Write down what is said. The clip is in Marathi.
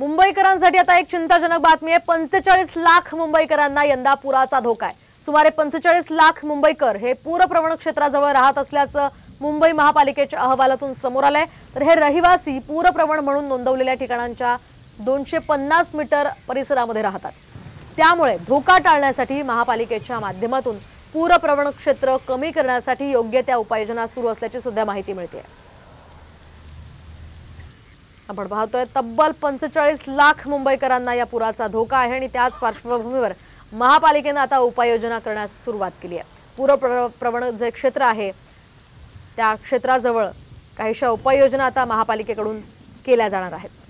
मुंबईकरांसाठी आता एक चिंताजनक बातमी आहे। 45 लाख मुंबईकरांना यंदा पुराचा धोका आहे। सुमारे 45 लाख मुंबईकर हे पूरप्रवण क्षेत्राजवळ राहत असल्याचं मुंबई महापालिकेच्या अहवालातून समोर आलंय। तर हे रहिवासी पूरप्रवण म्हणून नोंदवलेल्या ठिकाणांच्या 250 मीटर परिसरामध्ये राहतात। त्यामुळे धोका टाळण्यासाठी महापालिकेच्या माध्यमातून पूरप्रवण क्षेत्र कमी करण्यासाठी योग्य त्या उपाययोजना सुरू असल्याची सध्या माहिती मिळते। आपण पाहतोय तब्बल 45 लाख मुंबईकरांना या पुराचा धोका आहे आणि त्याच पार्श्वभूमीवर महापालिकेने आता उपाययोजना करण्यास सुरुवात केली आहे। पूरप्रवण जे क्षेत्र आहे त्या क्षेत्राजवळ काहीशा उपाययोजना आता महापालिकेकडून केल्या जाणार आहेत।